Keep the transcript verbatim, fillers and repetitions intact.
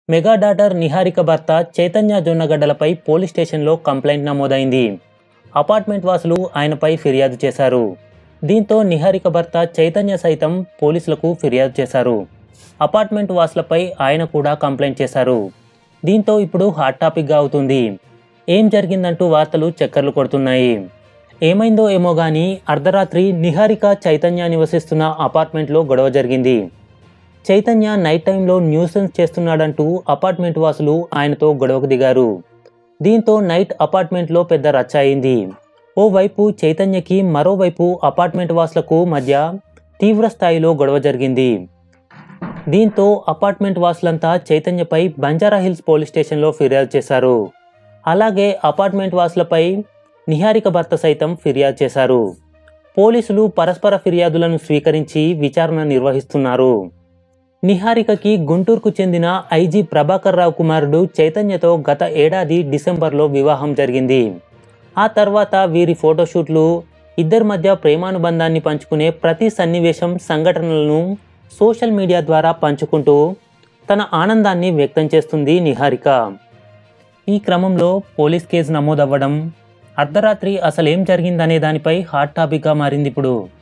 Mega daughter Niharika భర్త చైతన్య జొన్నగడ్డలపై police స్టేషన్లో కంప్లైంట్ నమోదైంది. అపార్ట్మెంట్ వాసులు ఆయనపై ఫిర్యాదు చేశారు. దీంతో నిహారిక భర్త చైతన్య సైతం పోలీసులకు ఫిర్యాదు చేశారు. అపార్ట్మెంట్ వాసులపై ఆయన కూడా కంప్లైంట్ చేశారు. దీంతో ఇప్పుడు హాట్ టాపిక్గా అవుతుంది. ఏం జరిగిందంటూ వార్తలు చక్కర్లు కొడుతున్నాయి. ఏమైందో ఏమో కానీ అర్ధరాత్రి నిహారిక చైతన్య నివసిస్తున్న అపార్ట్మెంట్లో గొడవ జరిగింది. చైతన్య నైట్ టైంలో న్యూసెన్స్ చేస్తున్నాడంటూ అపార్ట్మెంట్ వాసులు ఆయనతో గొడవకు దిగారు. దీంతో నైట్ అపార్ట్మెంట్లో పెద్ద రచ్చ అయింది. ఓవైపు చైతన్యకి, మరోవైపు అపార్ట్మెంట్ వాసులకు మధ్య తీవ్ర స్థాయిలో గొడవ జరిగింది. దీంతో అపార్ట్మెంట్ వాసులంతా చైతన్యపై బంజారా హిల్స్ పోలీస్ స్టేషన్లో ఫిర్యాదు చేశారు. అలాగే అపార్ట్మెంట్ వాసులపై నిహారిక భర్త సైతం ఫిర్యాదు చేశారు. పోలీసులు పరస్పర ఫిర్యాదులను స్వీకరించి విచారణ నిర్వహిస్తున్నారు. నిహారికకి గుంటూరుకు చెందిన ఐజీ ప్రభాకర్ రావు కుమారుడు చైతన్యతో గత ఏడాది డిసెంబర్లో వివాహం జరిగింది. ఆ తర్వాత వీరి ఫోటోషూట్లు, ఇద్దరి మధ్య ప్రేమానుబంధాన్ని పంచుకునే ప్రతి సన్నివేశం, సంఘటనలను సోషల్ మీడియా ద్వారా పంచుకుంటూ తన ఆనందాన్ని వ్యక్తం చేస్తుంది నిహారిక. ఈ క్రమంలో పోలీస్ కేసు నమోదవ్వడం, అర్ధరాత్రి అసలేం జరిగిందనే దానిపై హాట్ టాపిక్గా మారింది ఇప్పుడు.